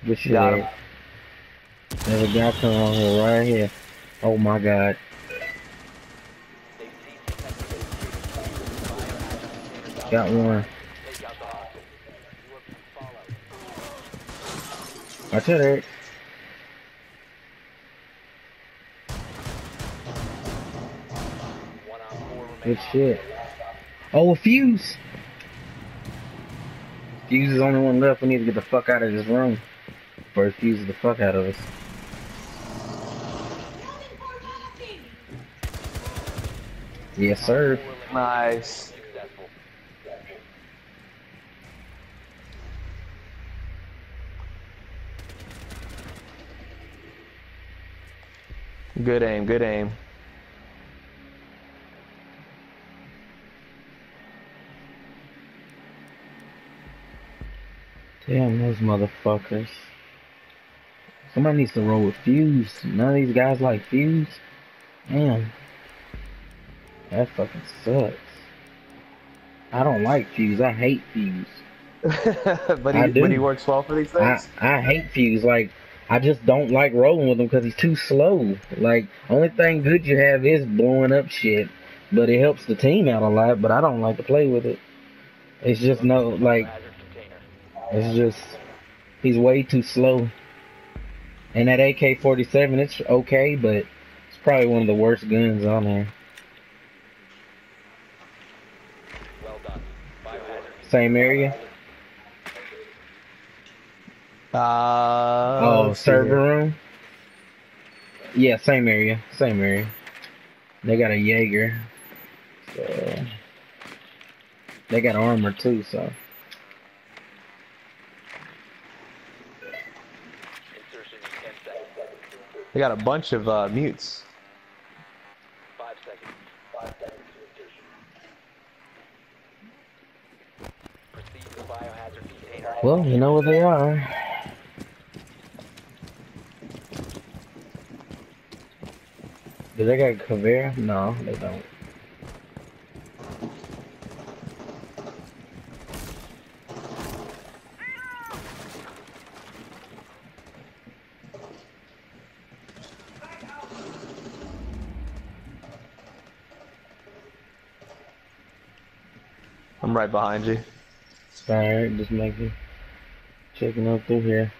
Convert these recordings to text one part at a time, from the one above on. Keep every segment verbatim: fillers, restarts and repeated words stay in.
Good shit, Got him. Eric. There's a guy coming on here right here. Oh my god. Got one. Watch it, Eric. Good shit. Oh, a fuse! Fuse is the only one left. We need to get the fuck out of this room. Before he fuses the fuck out of us. Yes, sir. Nice. Good aim, good aim. Damn those motherfuckers. Somebody needs to roll with Fuse. None of these guys like Fuse. Damn. That fucking sucks. I don't like Fuse. I hate Fuse. but I he do. but he works well for these things. I, I hate Fuse. Like, I just don't like rolling with him because he's too slow. Like, only thing good you have is blowing up shit. But it helps the team out a lot, but I don't like to play with it. It's just no, like, it's just, he's way too slow. And that A K forty-seven, it's okay, but it's probably one of the worst guns on there. Well done. Biohazard. Same area? Uh, Oh, server room? Yeah, same area. Same area. They got a Jaeger. So they got armor too, so. Insertion in ten seconds. they got a bunch of uh, mutes. Five seconds. Five seconds to insertion. Proceed to the biohazard container. Well, you know what they are. Do they got Caveira? No, they don't. I'm right behind you. Alright, just making, checking up through here.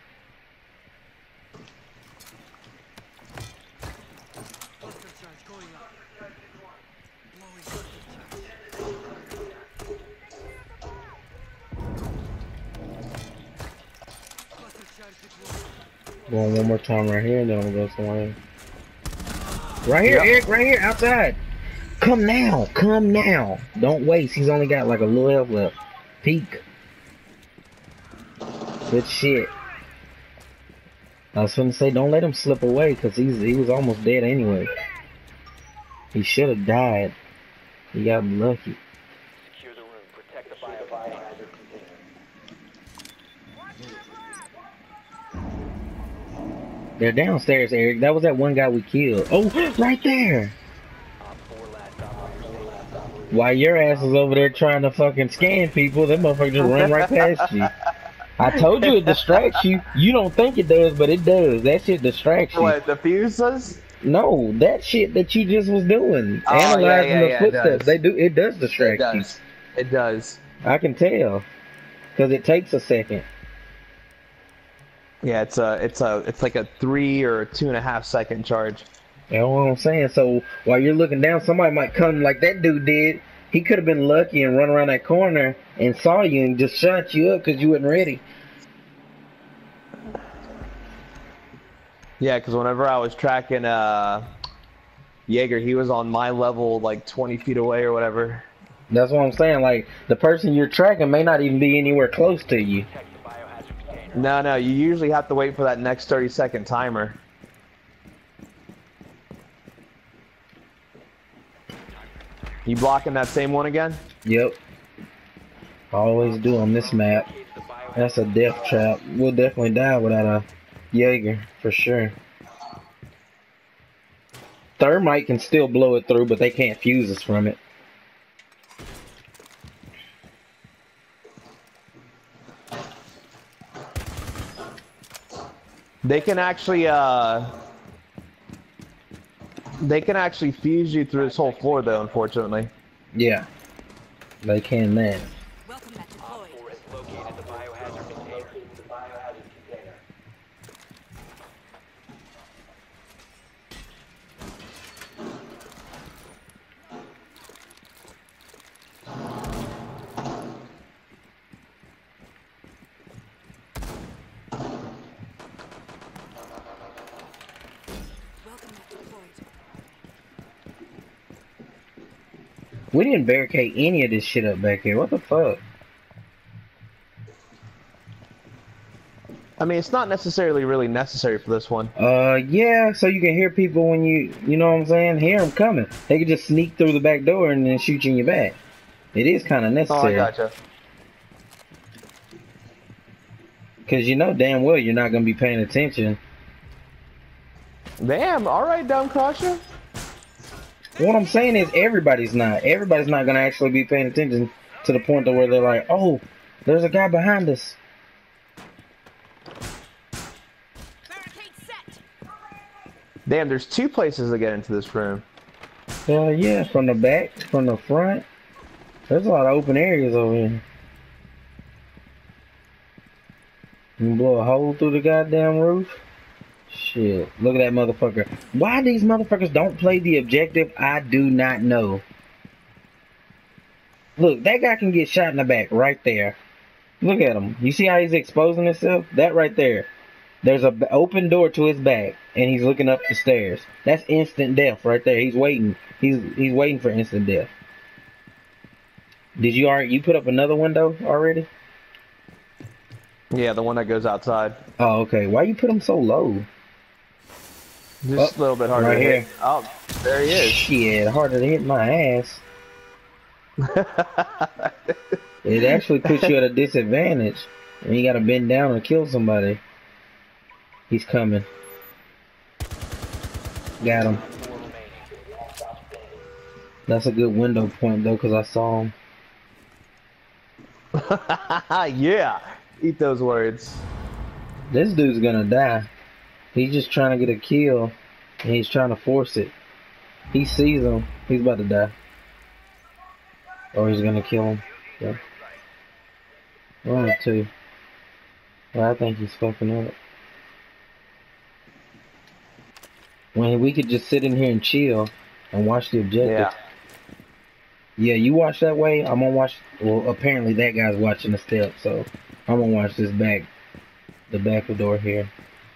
Going one more time right here, and then I'm gonna go somewhere. Right here, Yep. Eric, right here, outside. Come now, come now. Don't waste. He's only got like a little health left. Peek. Good shit. I was gonna say, don't let him slip away, cause he's he was almost dead anyway. He should have died. He got lucky. Secure the room. Protect the biohazard container. They're downstairs, Eric. That was that one guy we killed. Oh, right there. Op four last operator. While your ass is over there trying to fucking scan people, that motherfucker just run right past you. I told you it distracts you. You don't think it does, but it does. That shit distracts you. What, the fuses? No, that shit that you just was doing, Oh, analyzing yeah, yeah, the yeah, it footsteps. does. They do. It does It distract does. It does. you. I can tell, cause it takes a second. Yeah, it's a, it's a, it's like a three or a two and a half second charge. You know what I'm saying? So while you're looking down, somebody might come like that dude did. He could have been lucky and run around that corner and saw you and just shot you up because you wasn't ready. Yeah, because whenever I was tracking uh, Jaeger, he was on my level, like twenty feet away or whatever. That's what I'm saying. Like, the person you're tracking may not even be anywhere close to you. Protect the biohazard container. No, no, you usually have to wait for that next thirty second timer. You blocking that same one again? Yep. Always do on this map. Locate the biohazard. That's a death trap. We'll definitely die without a Jaeger, for sure. Thermite can still blow it through, but they can't fuse us from it. They can actually, uh... They can actually fuse you through this whole floor, though, unfortunately. Yeah, they can that. Welcome back Op deployed. four has located the biohazard container. Welcome back deployed. We didn't barricade any of this shit up back here. What the fuck? I mean, it's not necessarily really necessary for this one. Uh, yeah, so you can hear people when you, you know what I'm saying? Hear them coming. They can just sneak through the back door and then shoot you in your back. It is kind of Oh, I necessary. gotcha. Because you know damn well you're not going to be paying attention. Damn, alright, Dumb Crusher. What I'm saying is everybody's not. Everybody's not going to actually be paying attention to the point to where they're like, oh, there's a guy behind us. Barricade set. Damn, there's two places to get into this room. Uh, yeah, from the back, from the front. There's a lot of open areas over here. You can blow a hole through the goddamn roof. Shit, look at that motherfucker. Why these motherfuckers don't play the objective, I do not know. Look, that guy can get shot in the back right there. Look at him. You see how he's exposing himself? That right there. There's a open door to his back, and he's looking up the stairs. That's instant death right there. He's waiting. He's he's waiting for instant death. Did you already? You put up another window already? Yeah, the one that goes outside. Oh, okay. Why you put him so low? Just Oh, a little bit harder right to here. hit. Oh, there he is. Shit, harder to hit my ass. It actually puts you at a disadvantage. And you gotta bend down and kill somebody. He's coming. Got him. Four remaining. Stop standing. That's a good window point though, cause I saw him. Yeah, eat those words. This dude's gonna die. He's just trying to get a kill, and he's trying to force it. He sees him. He's about to die. Or he's gonna kill him. Yeah. One or two. Well, I think he's fucking up. When we could just sit in here and chill and watch the objective. Yeah. Yeah, you watch that way. I'm gonna watch. Well, apparently that guy's watching the step, so I'm gonna watch this back, the back door here.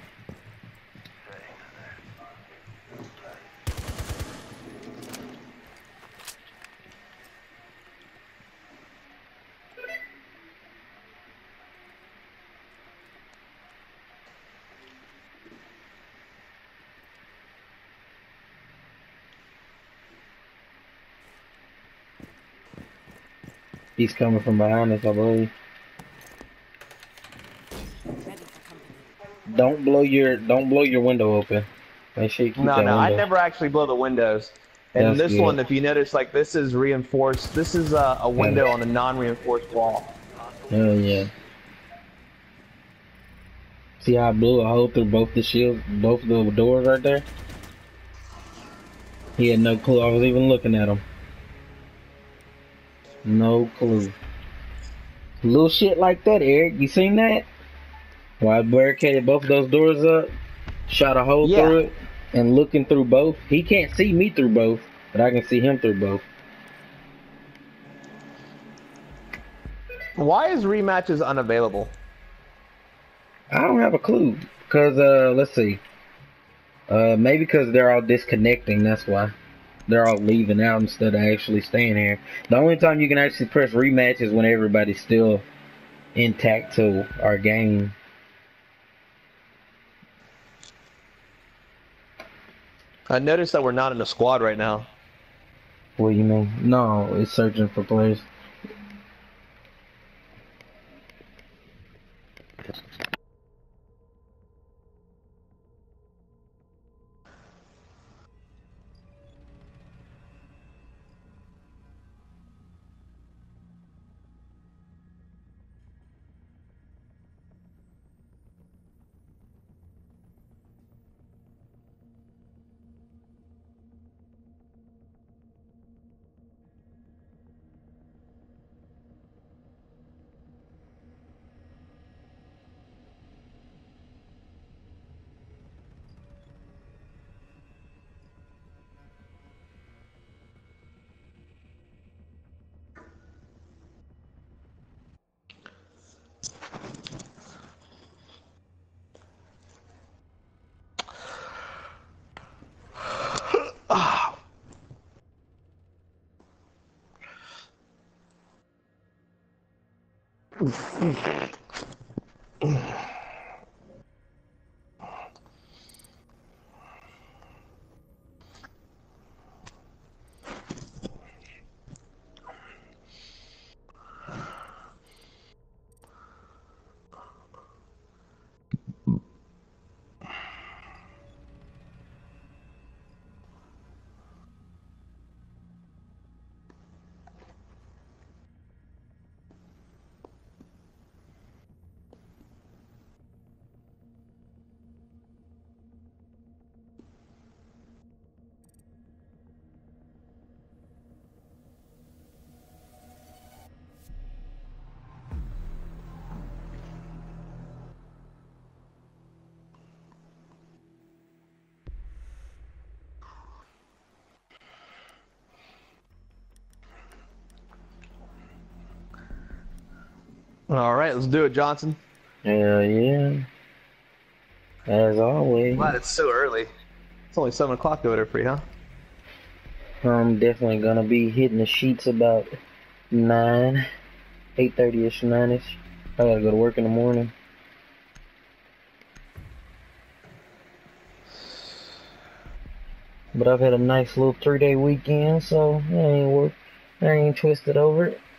He's coming from behind us, I believe. Ready for company. Don't blow your don't blow your window open. Make sure you keep No, that no, I window. never actually blow the windows. And That's this good. one, if you notice, like this is reinforced. This is a, a window on a non-reinforced wall. Oh yeah. See how I blew a hole through both the shields, both the doors right there? He had no clue I was even looking at him. No clue. Little shit like that, Eric. You seen that? Why I barricaded both of those doors up, shot a hole Yeah. through it, and looking through both. He can't see me through both, but I can see him through both. Why is rematches unavailable? I don't have a clue. Cause uh, let's see. Uh, maybe because they're all disconnecting. That's why they're all leaving out instead of actually staying here. The only time you can actually press rematch is when everybody's still intact to our game. I noticed that we're not in a squad right now. What do you mean? No, it's searching for players. All right, let's do it, Johnson. Hell yeah. As always. Glad it's so early. It's only seven o'clock over there for you, huh? I'm definitely gonna be hitting the sheets about nine, eight thirty ish, nine ish. I gotta go to work in the morning. But I've had a nice little three day weekend, so I ain't work, I ain't twisted over it.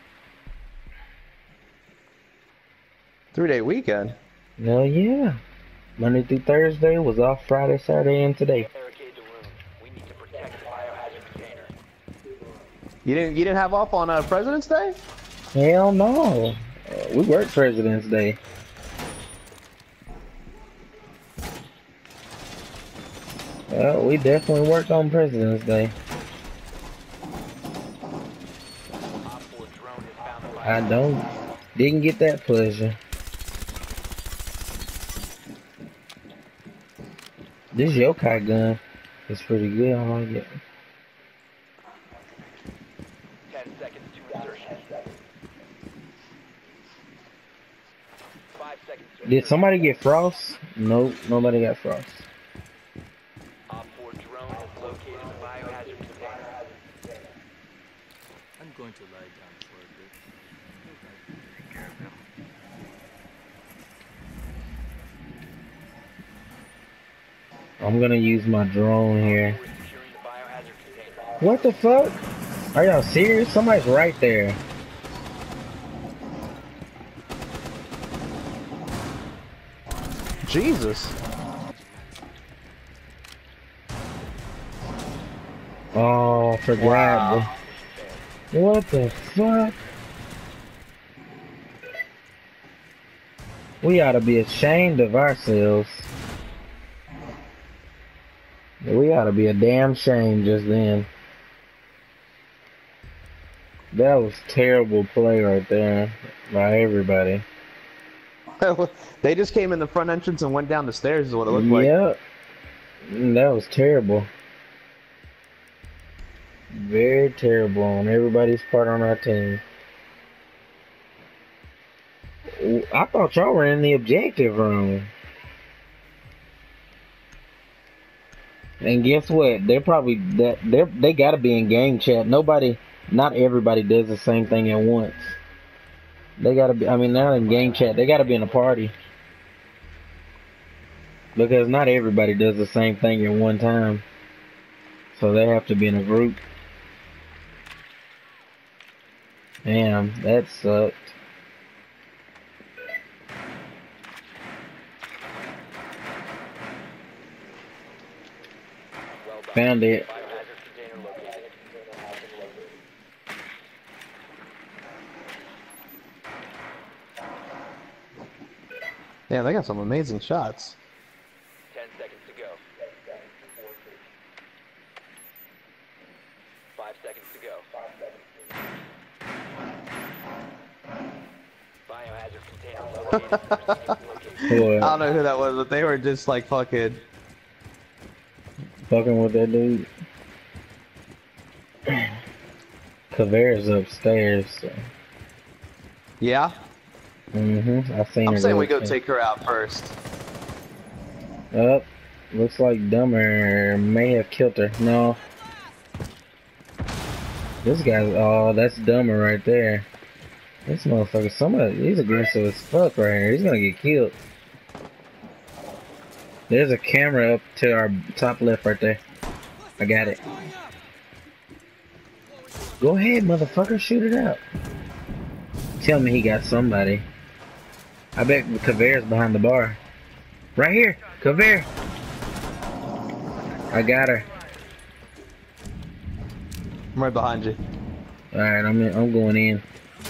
Three day weekend. Hell yeah. Monday through Thursday was off Friday, Saturday, and today. Barricade the room. We need to protect the biohazard container. You didn't you didn't have off on uh, President's Day? Hell no. Uh, we work President's Day. Well, we definitely worked on President's Day. Op four drone has found the I biohazard. don't, didn't get that pleasure. This yokai gun is pretty good. I like it. Ten seconds to insertion. Five seconds to Did somebody get frost? Nope, nobody got frost. Op four drone has located the biohazard container. I'm going to lie down for a bit. Take care of him. I'm gonna use my drone here. We're securing the biohazard container. What the fuck? Are y'all serious? Somebody's right there. Jesus. Oh, for grab. Wow. What the fuck? We ought to be ashamed of ourselves. We ought to be a damn shame just then. That was terrible play right there by everybody. They just came in the front entrance and went down the stairs is what it looked like. Yep. That was terrible. Very terrible on everybody's part on our team. I thought y'all were in the objective room. And guess what? They're probably that they they gotta be in game chat. Nobody, not everybody does the same thing at once. They gotta be. I mean, they're not in game chat. They gotta be in a party because not everybody does the same thing at one time. So they have to be in a group. Damn, that sucked. Well done. Found it. Biohazard container located. Yeah, they got some amazing shots. Ten seconds to go. Five seconds to go. Biohazard container located. Boy, I don't know who that was, but they were just like fucking. fucking with that dude. Kavera's upstairs. So. Yeah? Mm-hmm. I seen her. I'm saying we go upstairs. take her out first. Up. Looks like Dumber may have killed her. No. This guy's. Oh, that's Dumber right there. This motherfucker, somebody, he's aggressive as fuck right here. He's gonna get killed. There's a camera up to our top left right there. I got it. Go ahead, motherfucker, shoot it out. Tell me he got somebody. I bet Cavere's behind the bar. Right here, Cavere. I got her. I'm right behind you. All right, I'm in, I'm going in.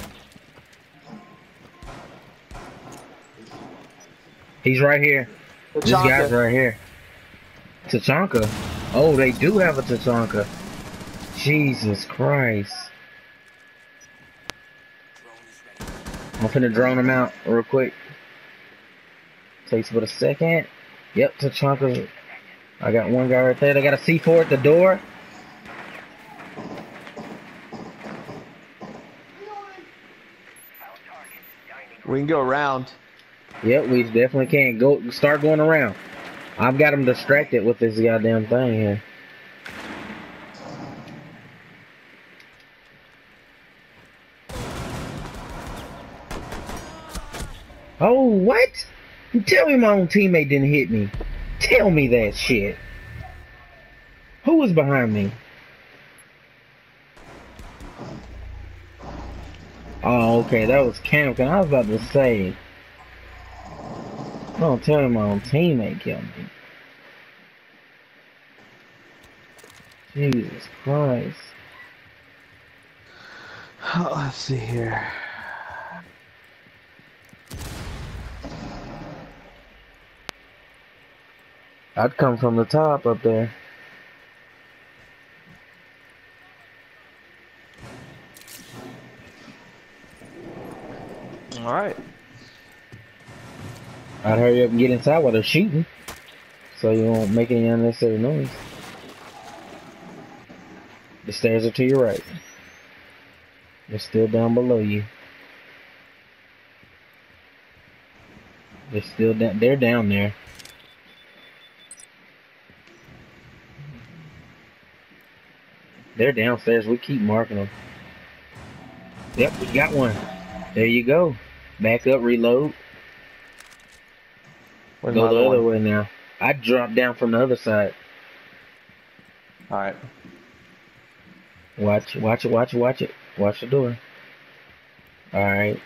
He's right here. This guy's right here. Tachanka. Oh, they do have a Tachanka. Jesus Christ. I'm finna drone him out real quick. Takes but a second. Yep, Tachanka. I got one guy right there. They got a C four at the door. We can go around. Yep, we definitely can. Go start going around. I've got him distracted with this goddamn thing here. Oh, what? Tell me my own teammate didn't hit me. Tell me that shit. Who was behind me? Oh, okay, that was Camp. I was about to say. Don't tell me my own teammate killed me. Jesus Christ. Oh, let's see here. I'd come from the top up there. All right. I'd hurry up and get inside while they're shooting, so you won't make any unnecessary noise. The stairs are to your right. They're still down below you. They're still down. They're down there. They're downstairs. We keep marking them. Yep, we got one. There you go. Back up, reload. Where's Go my the other one? way now. I dropped down from the other side. All right. Watch, watch it, watch it, watch it. Watch the door. Alright.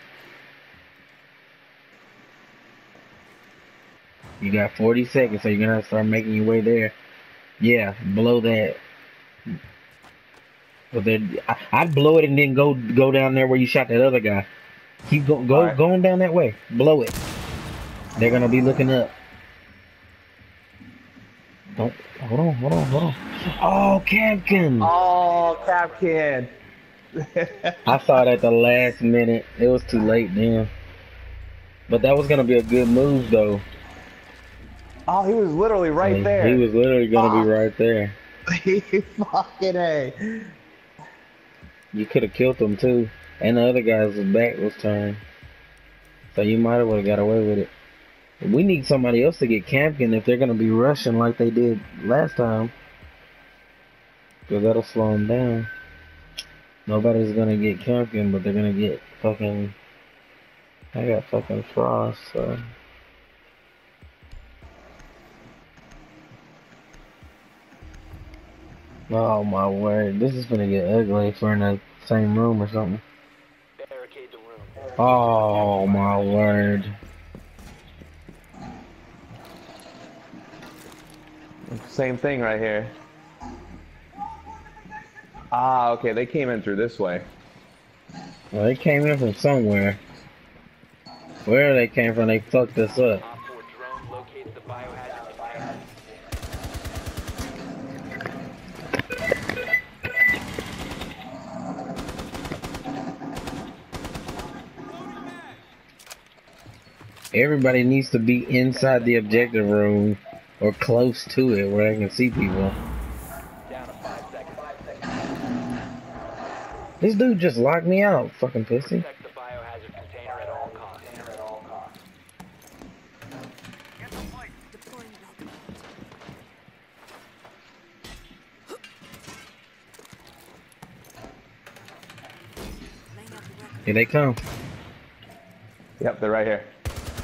You got forty seconds, so you're gonna have to start making your way there. Yeah, blow that. But then I, I'd blow it and then go go down there where you shot that other guy. Keep go go Right. going down that way. Blow it. They're gonna be looking up. Don't hold on, hold on, hold on. Oh, Captain! Oh, Capcan. I saw it at the last minute. It was too late then. But that was gonna be a good move though. Oh, he was literally right Like, there. He was literally gonna Oh. be right there. He fucking A. You could have killed him too. And the other guy's back was turned. So you might have would have got away with it. We need somebody else to get Campkin if they're gonna be rushing like they did last time. Cause that'll slow them down. Nobody's gonna get Campkin, but they're gonna get fucking. I got fucking Frost, so. Oh my word, this is gonna get ugly if we're in the same room or something. Barricade the room. Oh my word. Same thing right here. Ah, okay, they came in through this way. Well, they came in from somewhere. Where they came from, they fucked us up. Op four drone located the biohazard container. Everybody needs to be inside the objective room or close to it where they can see people. Down to five seconds. This dude just locked me out, fucking pussy. Protect the biohazard container at all costs. At all costs. Deploying welcome mat. Laying out the welcome. Here they come. Yep, they're right here.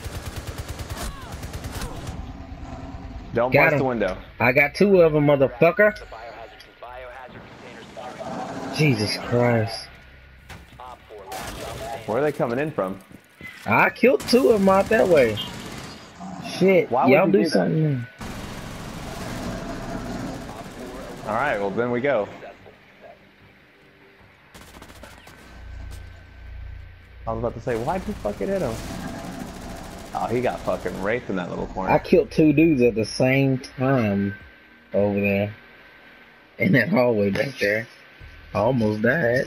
Don't Got bust him. the window. I got two of them, motherfucker. The biohazard, biohazard container secured. Jesus Christ. Op four last stop standing. Where are they coming in from? I killed two of them out that way. Shit, Why would y'all you do do that? something. All right, well then we go. I was about to say, why'd you fucking hit him? Oh, he got fucking raped in that little corner. I killed two dudes at the same time over there. In that hallway back there. I almost died.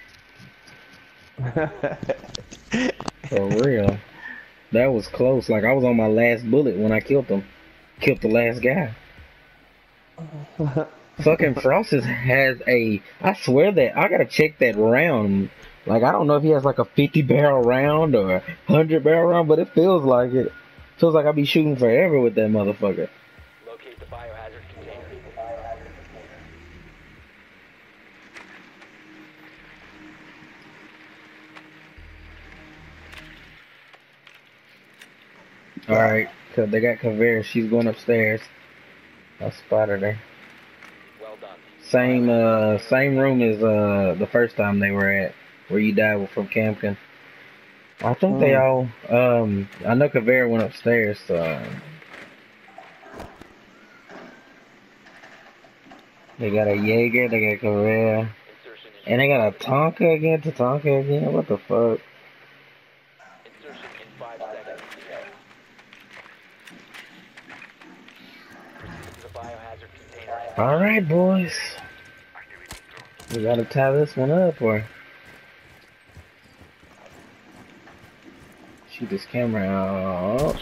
For real. That was close. Like, I was on my last bullet when I killed them. Killed the last guy. Fucking Frosted has a... I swear that... I gotta check that round. Like, I don't know if he has like a fifty barrel round or a one hundred barrel round, but it feels like it. Feels like I'll be shooting forever with that motherfucker. Locate the biohazard container. Alright, cause they got Kavera. She's going upstairs. I spotted her. Well done. Same uh same room as uh the first time they were at, where you died from Camkin. I think they all um I know Kavera went upstairs, so they got a Jaeger, they got Kavera, Insertion in, and they got a Tonka again, Tatanka again. What the fuck? insertion in five seconds. Proceed to the biohazard container. Alright, boys. We gotta tie this one up, or shoot this camera out.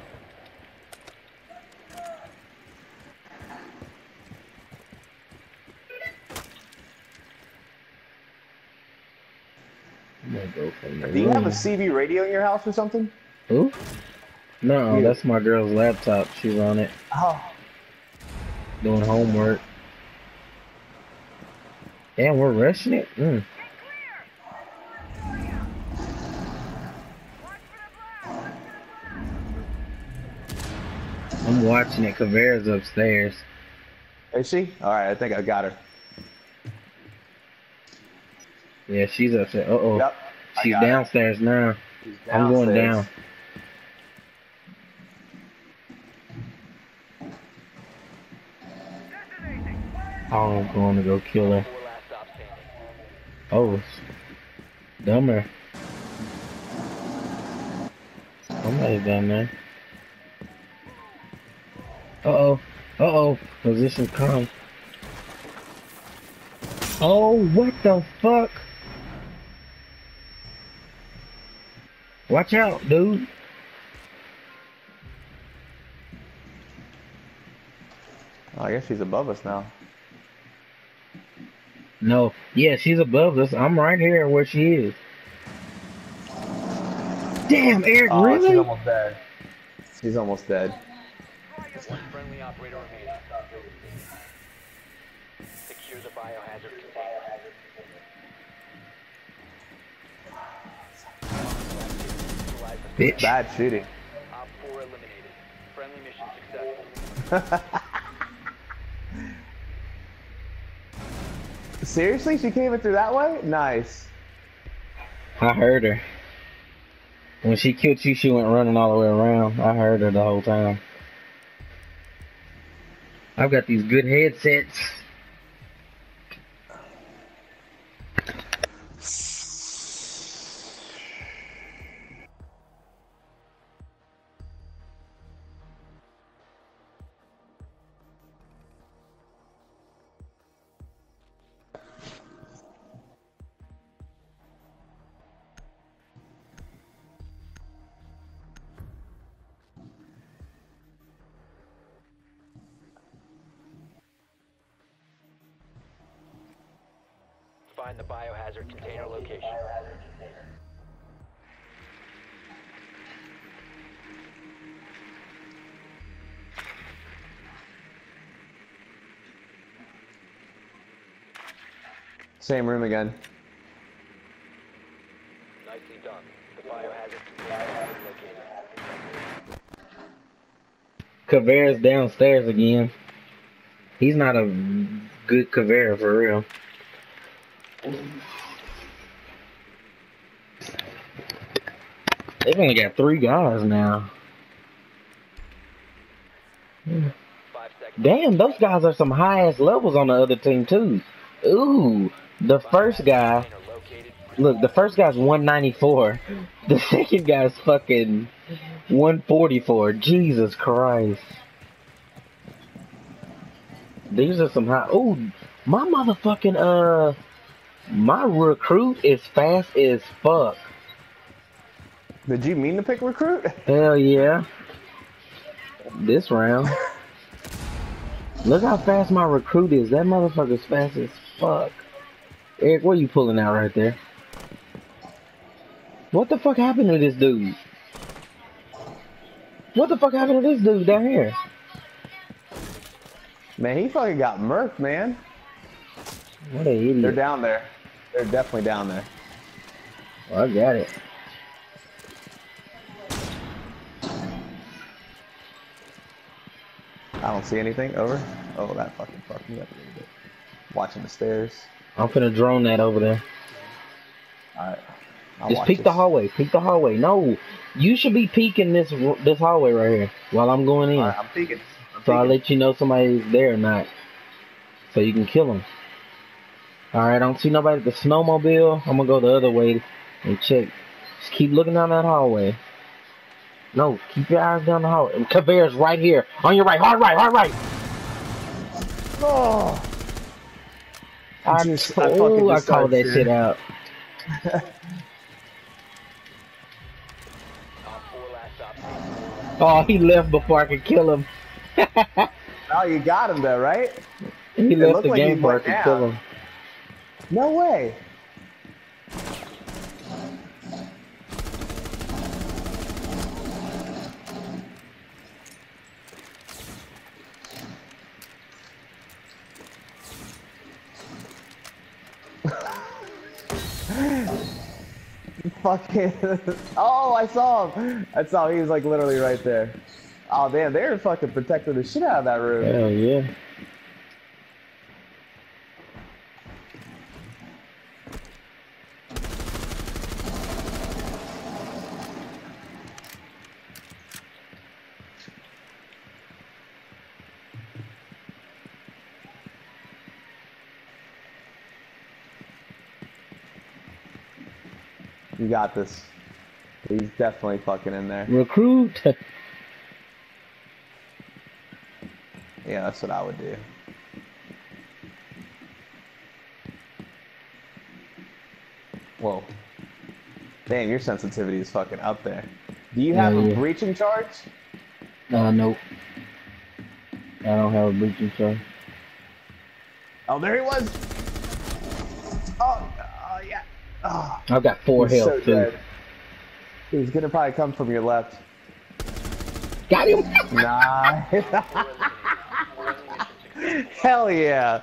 I'm gonna go from the Do you have a room. C B radio in your house or something? Who? No, You. that's my girl's laptop. She's on it, Oh. doing homework. Damn, we're rushing it? Mm. I'm watching it. Kavera's upstairs. Is she? Alright, I think I got her. Yeah, she's upstairs. Uh-oh. Yep. I She's got her. downstairs now. She's I'm going downstairs. down. Oh, I'm going to go kill her. Four last stop standing. Oh, it's dumber. Somebody's down there. Uh-oh. Uh-oh. Position come. Oh, what the fuck? Watch out, dude. Oh, I guess she's above us now. No. Yeah, she's above us. I'm right here where she is. Damn, Eric, Oh, she's really? almost dead. She's almost dead. One friendly operator remaining. Secure the biohazard container. Bitch. Bad shooting. Op four eliminated. Friendly mission successful. Seriously? She came in through that way? Nice. I heard her. When she killed you, she went running all the way around. I heard her the whole time. I've got these good headsets. Find the biohazard container location. Same room again. Nicely done. The biohazard container. Caveira's downstairs again. He's not a good Caveira for real. They've only got three guys now. Five seconds. Damn, those guys are some high ass levels on the other team too. Ooh, the first guy. Container located. Look, the first guy's one ninety-four. The second guy's fucking one forty-four. Jesus Christ. These are some high. Ooh, my motherfucking uh, my recruit is fast as fuck. Did you mean to pick recruit? Hell yeah. This round. Look how fast my recruit is. That motherfucker's fast as fuck. Eric, what are you pulling out right there? What the fuck happened to this dude? What the fuck happened to this dude down here? Man, he fucking got murked, man. What a idiot. They're down there. They're definitely down there. Well, I got it. I don't see anything. Over. Oh, that fucking fucked me up a little bit. Watching the stairs. I'm finna drone that over there. Alright. Just peek the hallway. Peek the hallway. No, you should be peeking this this hallway right here while I'm going in. Alright, I'm peeking. I'm So I'll peeking. let you know somebody's there or not. So you can kill them. Alright, I don't see nobody at the snowmobile. I'm gonna go the other way and check. Just keep looking down that hallway. No, keep your eyes down the hallway. And Caveira's right here. On your right. Hard right. Hard right. Oh! I, Just- I oh, fucking I just called that started shit out. Op four last op. Oh, he left before I could kill him. Oh, you got him though, right? He left looked the like he game before I went could down. kill him. No way. Fucking. Oh, I saw him. I saw him. He was like literally right there. Oh damn, they were fucking protecting the shit out of that room. Hell yeah. You got this. He's definitely fucking in there. Recruit. Yeah, that's what I would do. Whoa. Damn, your sensitivity is fucking up there. Do you have Yeah, a yeah. breaching charge? Uh, nope. I don't have a breaching charge. Oh, there he was! Oh, oh yeah. Oh, I've got four he's health so too. dead. He's gonna probably come from your left. Got him. Nah. Hell yeah.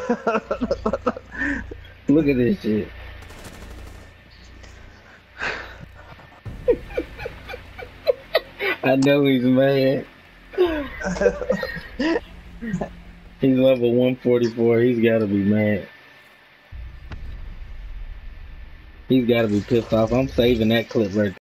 Look at this shit. I know he's mad. He's level one forty-four. He's gotta be mad. He's gotta be pissed off. I'm saving that clip right there.